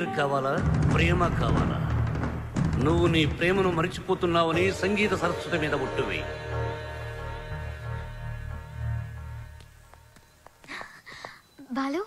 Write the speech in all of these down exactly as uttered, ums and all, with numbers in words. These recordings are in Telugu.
కావాలా, ప్రేమ కావాలా? నువ్వు నీ ప్రేమను మరిచిపోతున్నావని సంగీత సరస్వతి మీద ఒట్టువి. బాలు,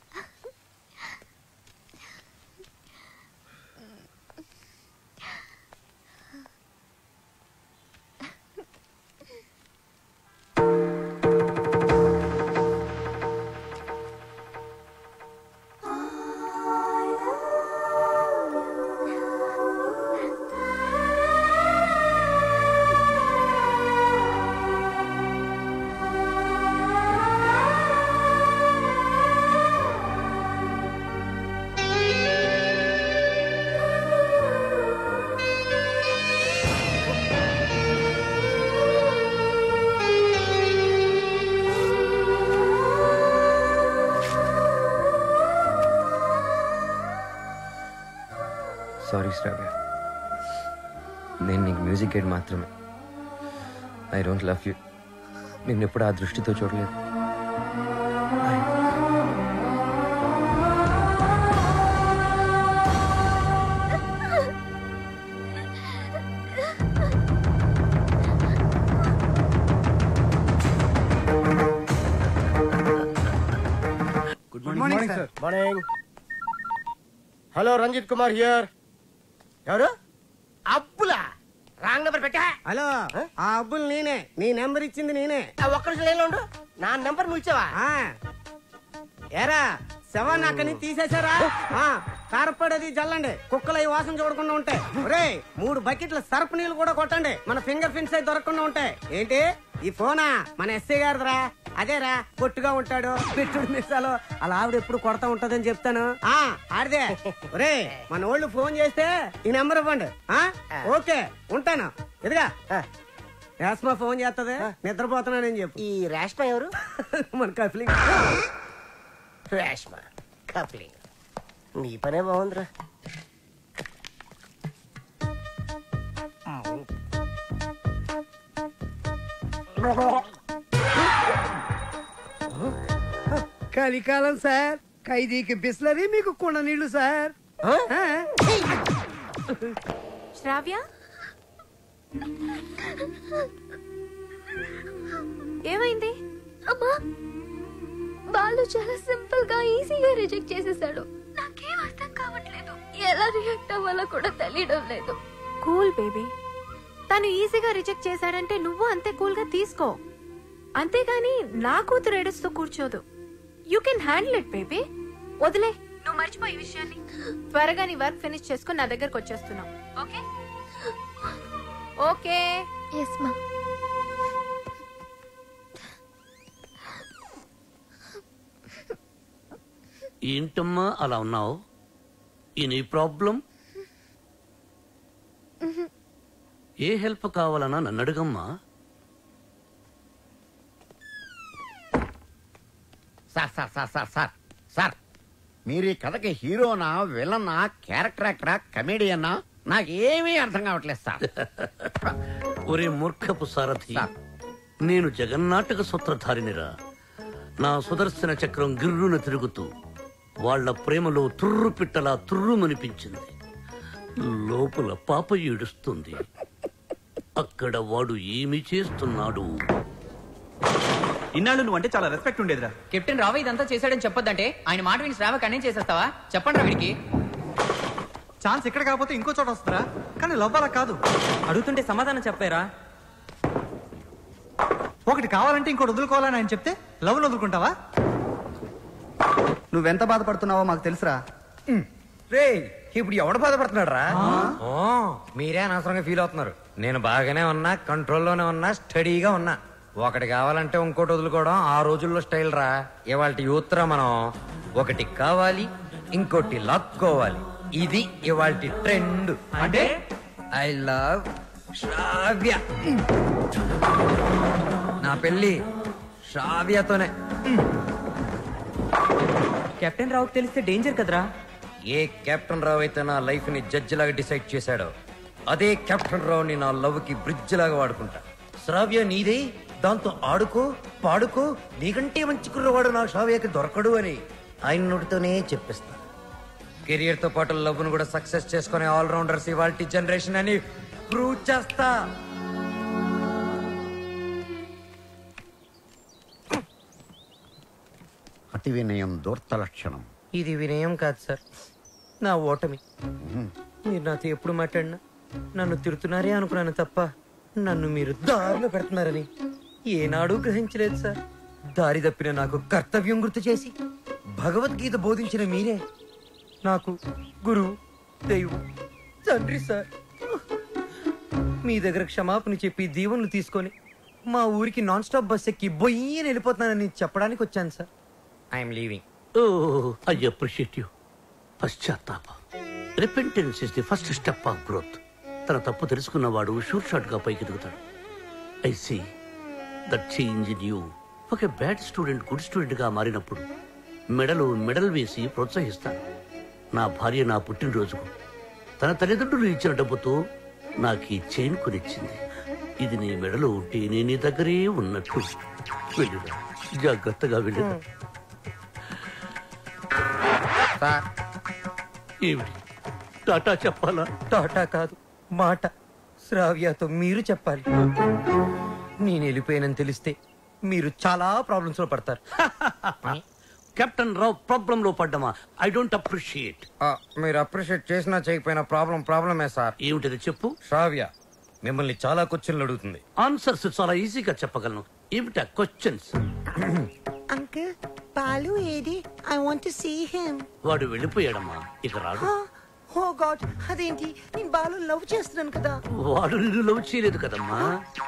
సారీ శ్రావ్య, నేను నీకు మ్యూజిక్ గైడ్ మాత్రమే. I don't love you. నిన్ను ఎప్పుడు ఆ దృష్టితో చూడలేదు. Good morning sir. Morning. Hello, Ranjith Kumar here. ఎవరు? అబ్బులా? రాంగ్ నెంబర్ పెట్టా. హలో, ఆ అబ్బులు నేనే. నీ నెంబర్ ఇచ్చింది నేనే. ఒక్క నిమిషం లైన్లో ఉండు. నా నెంబర్ నువ్వు ఇచ్చావా? ఏరా శవాన్ని అక్కడి నుంచి తీసేశారా? కారపడేది జల్లండి, కుక్కలు అవి వాసన చూడకుండా ఉంటాయి. ఒరే, మూడు బకెట్ల సర్ఫ్ నీళ్ళు కూడా కొట్టండి, మన ఫింగర్ ప్రింట్స్ అయి దొరకకుండా ఉంటాయి. ఏంటి ఈ ఫోనా? మన ఎస్ఐ గారిదిరా. అదేరా, పొట్టుగా ఉంటాడు, పెట్టుడు మిస్సాలు, అలా ఆవిడ ఎప్పుడు కొడతా ఉంటదని చెప్తాను. ఆ ఆడిదే. ఒరే, మన వాళ్ళు ఫోన్ చేస్తే ఈ నెంబర్ ఇవ్వండి. ఓకే, ఉంటాను. ఎదుగా రేష్మా ఫోన్ చేస్తుంది, నిద్రపోతున్నానని చెప్పు. ఈ రేష్మా ఎవరు? మన కఫ్లింగ్. రేష్మా కప్లింగ్. నీ పనే బాగుందిరా. కలికాలం సార్, ఖైదీకి బిస్లరీ, మీకు కుండ నీళ్లు సార్. శ్రావ్య, ఏమైంది? అమ్మా, బాలు చాలా సింపుల్ గా ఈజీగా రిజెక్ట్ చేసేసాడు. నాకేం అర్థం కావట్లేదు, ఎలా రియాక్ట్ అవ్వాలో కూడా తెలియడం లేదు. కూల్ బేబీ, తను ఈజీగా రిజెక్ట్ చేశాడంటే నువ్వు అంతే కూల్ గా తీసుకో. అంతేగాని నా కూతురు ఏడుస్తూ కూర్చోదు. You can handle it baby. వదిలే, నువ్వు మర్చిపోయి ఈ విషయాన్ని. త్వరగా నీ వర్క్ ఫినిష్ చేసుకుని నా దగ్గరకు వచ్చేస్తున్నావు. Okay okay. ఎస్ మా. ఏంటమ్మా అలా ఉన్నావు? ఈ ప్రాబ్లం? ఏ హెల్ప్ కావాలన్నా నన్ను అడుగమ్మా. Sir sir sir sir sir sir మీరు ఈ కథకి హీరోనా, విలనా, క్యారెక్టర్ యాక్టరా, కమేడియన్నా, నాకేమీ అర్థం కావట్లేదు సార్. ఒరే మూర్ఖపు సారథి, నేను జగన్నాటక సూత్రధారినిరా. నా సుదర్శన చక్రం గిర్రున తిరుగుతూ వాళ్ల ప్రేమలో తుర్రు పిట్టలా తుర్రుమనిపించింది. లోపల పాప ఏడుస్తుంది. అక్కడ వాడు ఏమి చేస్తున్నాడు? ఇన్నాళ్ళు నువ్వు అంటే చాలా రెస్పెక్ట్ ఉండేదిరా. కెప్టెన్ రావు ఇదంతా చేశాడని చెప్పొద్దంటే ఆయన మాట విని శ్రావ కన్నే చేసేస్తావా? చెప్పండి రా వీడికి. ఛాన్స్ ఇక్కడ కాకపోతే ఇంకో చోట వస్తారా? కానీ లవ్ అలా కాదు. అడుగుతుంటే సమాధానం చెప్పారా? ఒకటి కావాలంటే ఇంకోటి వదులుకోవాలని ఆయన చెప్తే లవ్ వదులుకుంటావా? నువ్వెంత బాధపడుతున్నావో మాకు తెలుసురా. రే, ఇప్పుడు ఎవడు బాధపడుతున్నాడు రా? మీరే అనవసరంగా ఫీల్ అవుతున్నారు. నేను బాగానే ఉన్నా, కంట్రోల్లోనే ఉన్నా, స్టడీగా ఉన్నా. ఒకటి కావాలంటే ఇంకోటి వదులుకోవడం ఆ రోజుల్లో స్టైల్ రా. ఇవాళ యూత్ రా మనం. ఒకటి కావాలి, ఇంకోటి లాక్కోవాలి. ఇది ఇవాళ ట్రెండ్. అంటే ఐ లవ్ శ్రావ్య. నా పెళ్లి శ్రావ్యతోనే. కెప్టెన్ రావుకి తెలిస్తే డేంజర్ కదరా. ఏ కెప్టెన్ రావు అయితే నా లైఫ్ ని జడ్జి లాగా డిసైడ్ చేశాడో, అదే కెప్టెన్ రావుని నా లవ్ కి బ్రిడ్జ్ లాగా వాడుకుంటా. శ్రావ్య నీదే, దాంతో ఆడుకో, పాడుకో. నీకంటే మంచి కుర్రవాడు నా శ్రావ్యకి దొరకడు అని ఆయన నోటితోనే చెప్పిస్తా. కెరియర్ తో పాటు లవ్ ను కూడా సక్సెస్ చేసుకునే ఆల్ రౌండర్స్ ఇవాల్టి జనరేషన్ అని ప్రూవ్ చేస్తా. అతి వినయం దూర్త లక్షణం. ఇది వినయం కాదు సార్, నా ఓటమి. మీరు నాతో ఎప్పుడు మాట్లాడినా నన్ను తిడుతున్నారే అనుకున్నాను తప్ప నన్ను మీరు దారిలో పెడుతున్నారని ఏనాడు గ్రహించలేదు సార్. దారి తప్పిన నాకు కర్తవ్యం గుర్తు చేసి భగవద్గీత బోధించిన మీరే నాకు గురువు, దైవం, తండ్రి సార్. మీ దగ్గర క్షమాపణ చెప్పి దీవెనలు తీసుకొని మా ఊరికి నాన్ స్టాప్ బస్ ఎక్కి బొయ్యని వెళ్ళిపోతున్నానని చెప్పడానికి వచ్చాను sir. I'm leaving. Oh I appreciate you. పశ్చాత్తాపం, repentance is the first step of growth. తన తప్పు తెలుసుకున్నవాడు షూర్ షాట్ గా పైకి ఎదుగుతాడు. I see that change in you. ఒక బ్యాడ్ స్టూడెంట్ గుడ్ స్టూడెంట్ గా మారినప్పుడు మెడలు మెడల్ వేసి ప్రోత్సహిస్తాను. నా భార్య నా పుట్టినరోజుకు తన తల్లిదండ్రులు ఇచ్చిన డబ్బుతో నాకు ఈ చైన్ కొనిచ్చింది. ఇది నీ మెడలో ఉంటే నేను నీ దగ్గరే ఉన్నట్టు. వెళ్ళిరా, జాగ్రత్తగా వెళ్ళిరా. ఏమిటి టాటా చెప్పాలా? టాటా కాదు, మాట. శ్రావ్యతో మీరు చెప్పాలి. నేను వెళ్ళిపోయానని తెలిస్తే మీరు చాలా ప్రాబ్లమ్స్ లో పడతారు. కెప్టెన్ రావు ప్రాబ్లం లో పడ్డమా? I don't appreciate. మీరు అప్రిషియేట్ చేసినా చేయకపోయినా ప్రాబ్లం ప్రాబ్లమే సార్. ఏమిటది చెప్పు. శ్రావ్య మిమ్మల్ని చాలా క్వశ్చన్లు అడుగుతుంది. ఆన్సర్స్ చాలా ఈజీగా చెప్పగలను. ఏమిటా క్వశ్చన్స్? అంకుల్, బాలు ఏది? I want to see him. వాడు వెళ్ళిపోయాడమ్మా, ఇక రాడు. ఓ గాడ్, అదేంటి? నేను బాలు లవ్ చేస్తున్నాను కదా. వాడు నిన్ను లవ్ చేయలేదు కదమ్మా.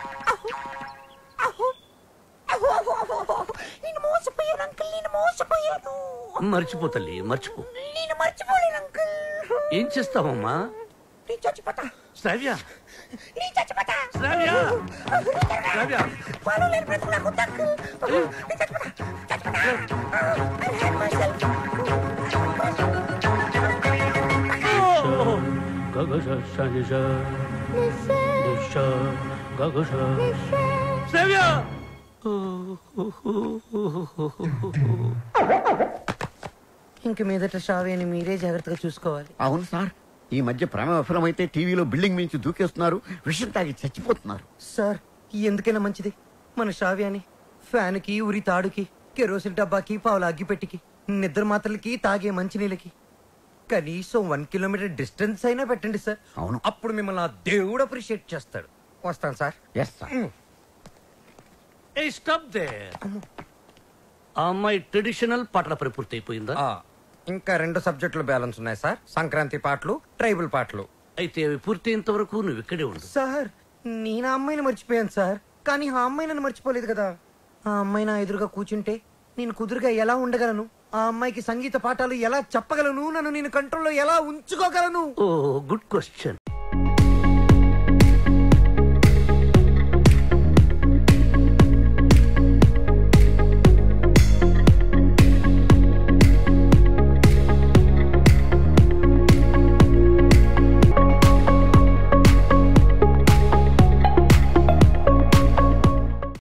నేను మోసపోయాను అంకుల్, నేను మోసపోయాను. మర్చిపో తల్లి, మర్చిపో. నేను మర్చిపోలేను అంకుల్. ఏం చేస్తావమ్మా? నేను చచ్చిపోతా. శ్రావ్య, నేను చచ్చిపోతా. శ్రావ్య, శ్రావ్య. బాలు లేని బ్రతుకు నాకు వద్దు అంకుల్. నేను చచ్చిపోతా, చచ్చిపోతా. I hate myself. శ్రావ్య, ఇంక మీదట శ్రావ్యని మీరే జాగ్రత్తగా చూసుకోవాలి. అవును సార్, ఈ మధ్య ప్రేమ విఫలమైతే టీవీలో బిల్డింగ్ మించి దూకేస్తున్నారు, విషయం తాగి చచ్చిపోతున్నారు. సార్ ఎందుకైనా మంచిది మన శ్రావ్యాన్ని ఫ్యాన్ కి, ఉరి తాడుకి, కెరోసిన్ డబ్బాకి, పావుల అగ్గిపెట్టికి, నిద్ర మాత్రలకి, తాగే మంచినీళ్ళకి కనీసం వన్ కిలోమీటర్ డిస్టెన్స్ అయినా పెట్టండి సార్. అవును, అప్పుడు మిమ్మల్ని ఆ దేవుడు అప్రిషియేట్ చేస్తాడు. వస్తాను sir. Yes sir. A stop there. ఆ అమ్మాయి ట్రెడిషనల్ పాటల పని పూర్తి అయిపోయిందా? ఇంకా రెండు సబ్జెక్టులు బ్యాలెన్స్ ఉన్నాయి సార్. సంక్రాంతి పాటలు, ట్రైబల్ పాటలు. అయితే అవి పూర్తయినంత వరకు నువ్వు ఇక్కడే ఉండు. సార్ నేను ఆ అమ్మాయిని మర్చిపోయాను సార్, కానీ ఆ అమ్మాయి నన్ను మర్చిపోలేదు కదా. ఆ అమ్మాయి నా ఎదురుగా కూర్చుంటే నేను కుదురుగా ఎలా ఉండగలను? ఆ అమ్మాయికి సంగీత పాఠాలు ఎలా చెప్పగలను? నన్ను నేను కంట్రోల్లో ఎలా ఉంచుకోగలను? ఓ గుడ్ క్వశ్చన్.